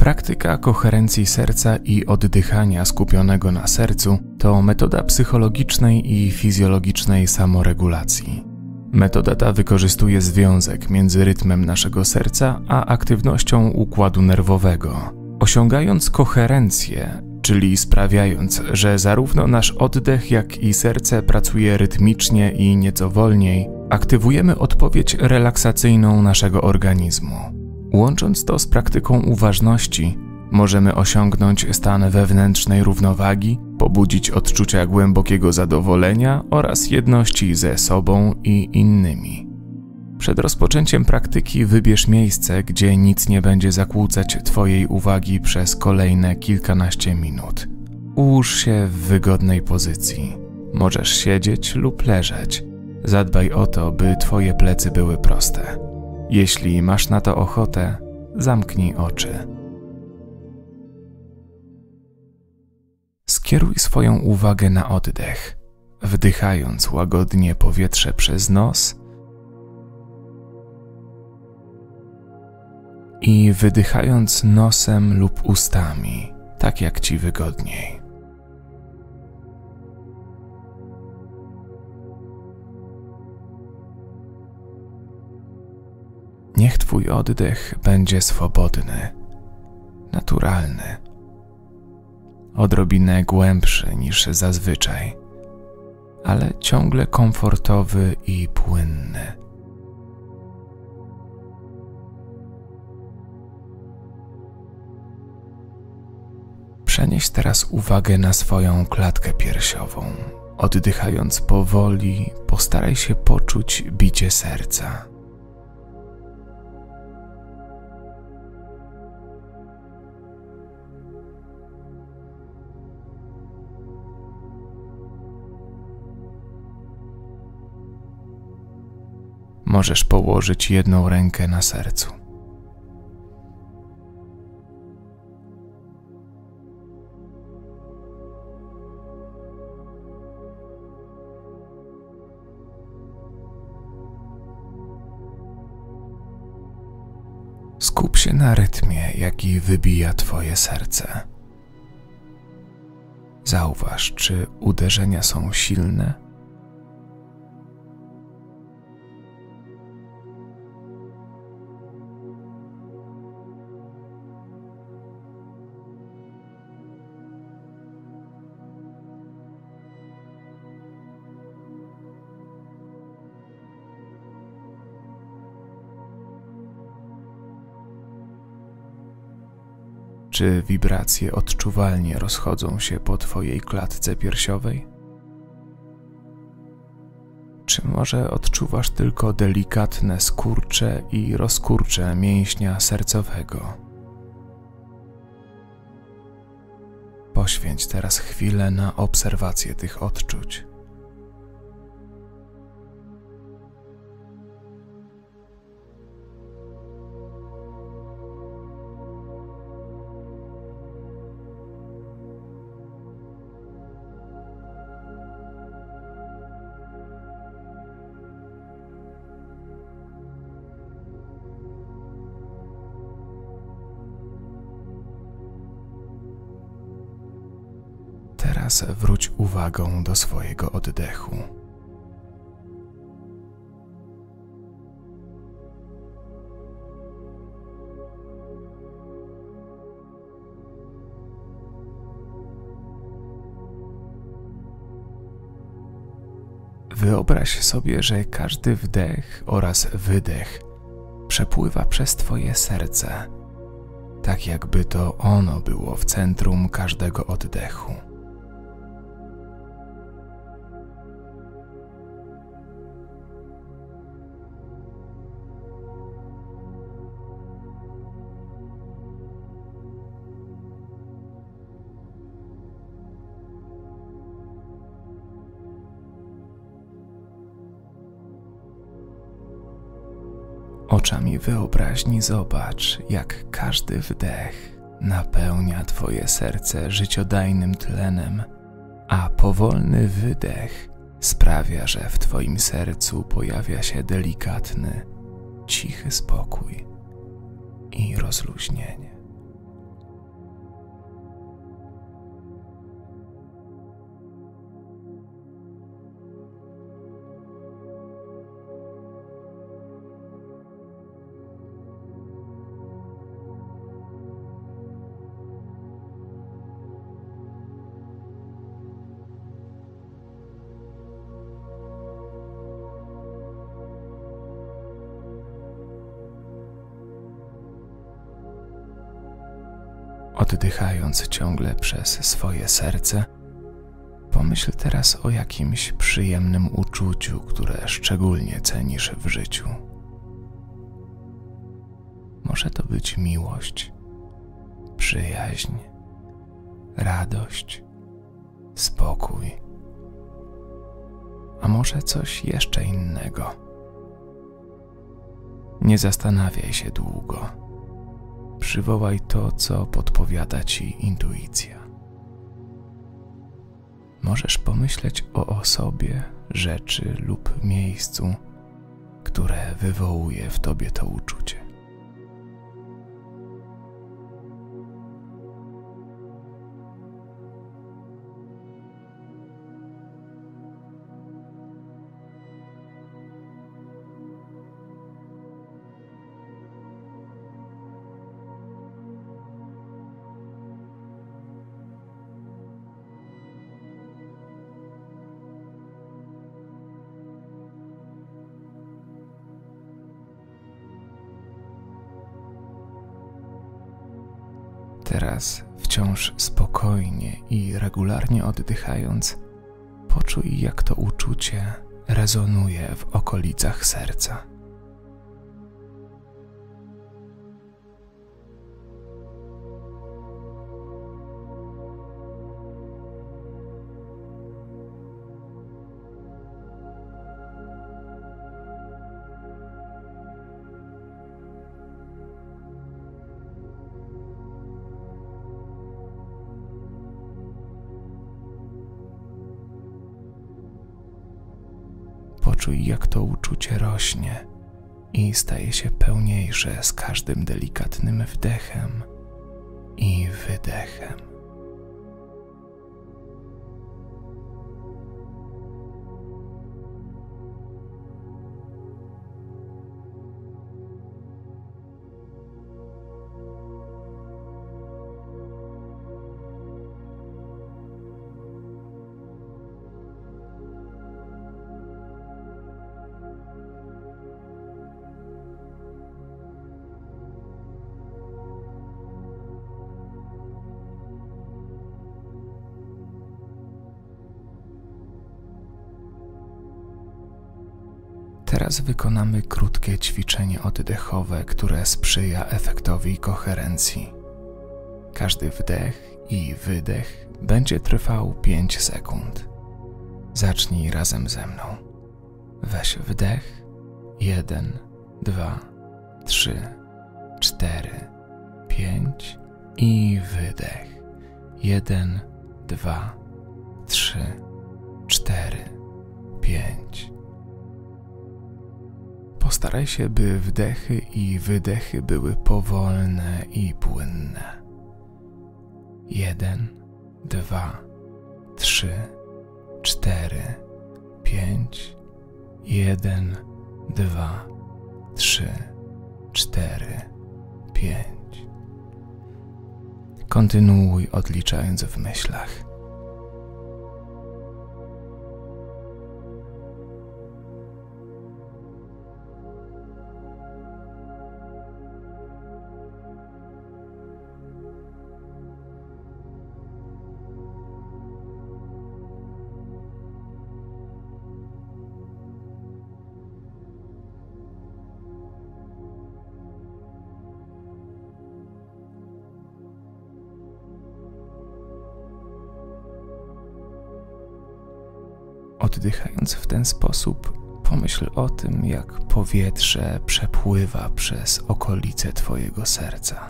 Praktyka koherencji serca i oddychania skupionego na sercu to metoda psychologicznej i fizjologicznej samoregulacji. Metoda ta wykorzystuje związek między rytmem naszego serca a aktywnością układu nerwowego. Osiągając koherencję, czyli sprawiając, że zarówno nasz oddech, jak i serce pracuje rytmicznie i nieco wolniej, aktywujemy odpowiedź relaksacyjną naszego organizmu. Łącząc to z praktyką uważności, możemy osiągnąć stan wewnętrznej równowagi, pobudzić odczucia głębokiego zadowolenia oraz jedności ze sobą i innymi. Przed rozpoczęciem praktyki wybierz miejsce, gdzie nic nie będzie zakłócać Twojej uwagi przez kolejne kilkanaście minut. Ułóż się w wygodnej pozycji. Możesz siedzieć lub leżeć. Zadbaj o to, by Twoje plecy były proste. Jeśli masz na to ochotę, zamknij oczy. Skieruj swoją uwagę na oddech, wdychając łagodnie powietrze przez nos i wydychając nosem lub ustami, tak jak Ci wygodniej. Niech Twój oddech będzie swobodny, naturalny, odrobinę głębszy niż zazwyczaj, ale ciągle komfortowy i płynny. Przenieś teraz uwagę na swoją klatkę piersiową. Oddychając powoli, postaraj się poczuć bicie serca. Możesz położyć jedną rękę na sercu. Skup się na rytmie, jaki wybija Twoje serce. Zauważ, czy uderzenia są silne, czy wibracje odczuwalnie rozchodzą się po Twojej klatce piersiowej? Czy może odczuwasz tylko delikatne skurcze i rozkurcze mięśnia sercowego? Poświęć teraz chwilę na obserwację tych odczuć. Teraz wróć uwagą do swojego oddechu. Wyobraź sobie, że każdy wdech oraz wydech przepływa przez Twoje serce, tak jakby to ono było w centrum każdego oddechu. Oczami wyobraźni zobacz, jak każdy wdech napełnia Twoje serce życiodajnym tlenem, a powolny wydech sprawia, że w Twoim sercu pojawia się delikatny, cichy spokój i rozluźnienie. Oddychając ciągle przez swoje serce, pomyśl teraz o jakimś przyjemnym uczuciu, które szczególnie cenisz w życiu. Może to być miłość, przyjaźń, radość, spokój, a może coś jeszcze innego. Nie zastanawiaj się długo. Przywołaj to, co podpowiada ci intuicja. Możesz pomyśleć o osobie, rzeczy lub miejscu, które wywołuje w tobie to uczucie. Teraz, wciąż spokojnie i regularnie oddychając, poczuj, jak to uczucie rezonuje w okolicach serca. Poczuj, jak to uczucie rośnie i staje się pełniejsze z każdym delikatnym wdechem i wydechem. Teraz wykonamy krótkie ćwiczenie oddechowe, które sprzyja efektowi koherencji. Każdy wdech i wydech będzie trwał 5 sekund. Zacznij razem ze mną. Weź wdech. 1, 2, 3, 4, 5 i wydech. 1, 2, 3, 4, 5. Postaraj się, by wdechy i wydechy były powolne i płynne. 1, 2, 3, 4, 5. 1, 2, 3, 4, 5. Kontynuuj, odliczając w myślach. Oddychając w ten sposób, pomyśl o tym, jak powietrze przepływa przez okolice twojego serca.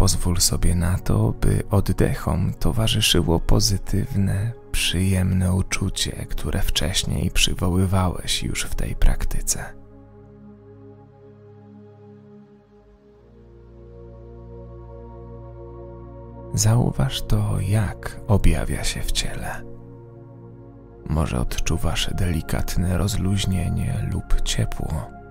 pozwól sobie na to, by oddechom towarzyszyło pozytywne, przyjemne uczucie, które wcześniej przywoływałeś już w tej praktyce. Zauważ to, jak objawia się w ciele. Może odczuwasz delikatne rozluźnienie lub ciepło.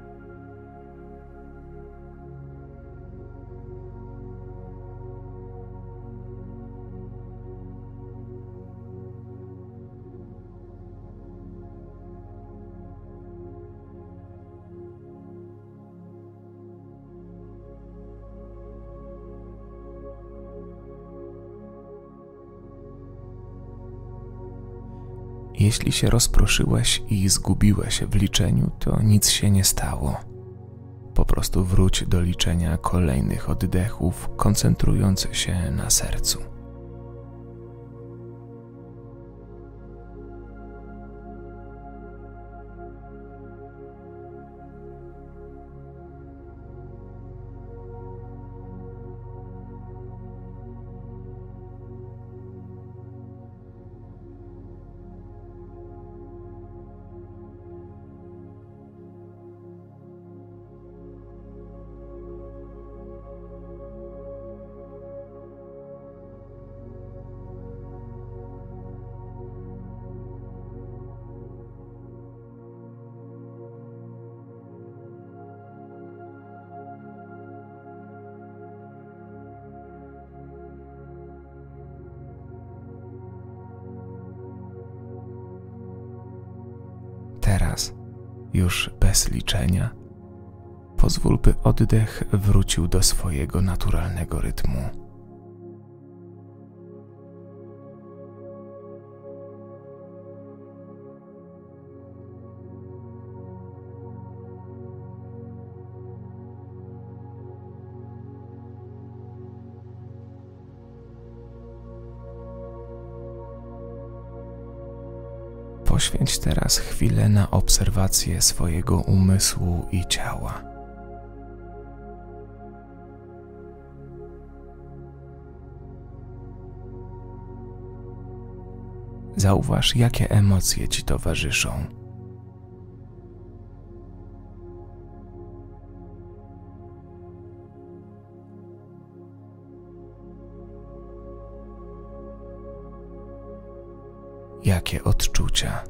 Jeśli się rozproszyłeś i zgubiłeś w liczeniu, to nic się nie stało. Po prostu wróć do liczenia kolejnych oddechów, koncentrując się na sercu. Teraz, już bez liczenia, pozwól, by oddech wrócił do swojego naturalnego rytmu. Poświęć teraz chwilę na obserwację swojego umysłu i ciała. Zauważ, jakie emocje ci towarzyszą. Jakie odczucia?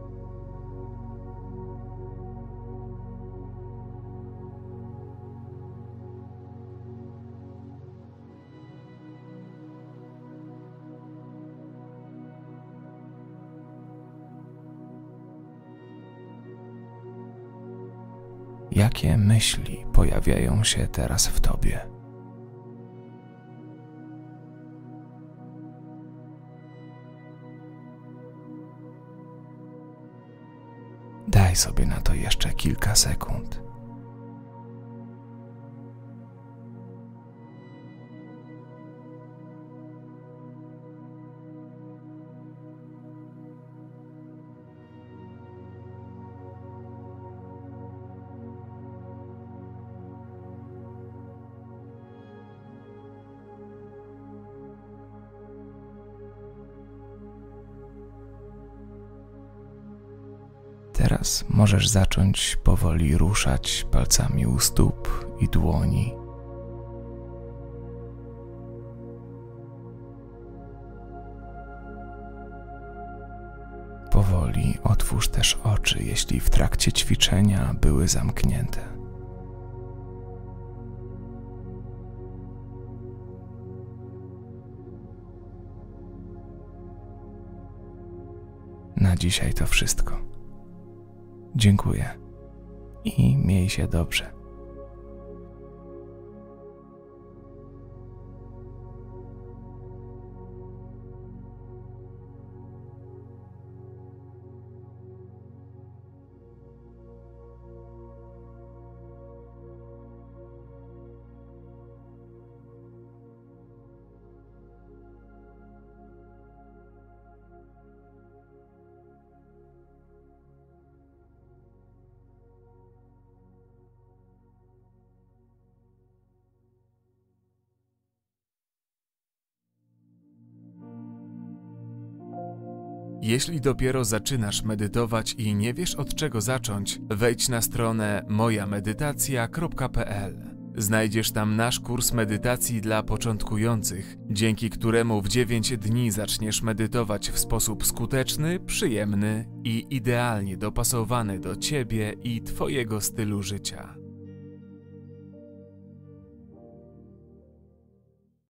Jakie myśli pojawiają się teraz w tobie? Daj sobie na to jeszcze kilka sekund. Teraz możesz zacząć powoli ruszać palcami u stóp i dłoni. Powoli otwórz też oczy, jeśli w trakcie ćwiczenia były zamknięte. Na dzisiaj to wszystko. Dziękuję i miej się dobrze. Jeśli dopiero zaczynasz medytować i nie wiesz od czego zacząć, wejdź na stronę mojamedytacja.pl. Znajdziesz tam nasz kurs medytacji dla początkujących, dzięki któremu w 9 dni zaczniesz medytować w sposób skuteczny, przyjemny i idealnie dopasowany do Ciebie i Twojego stylu życia.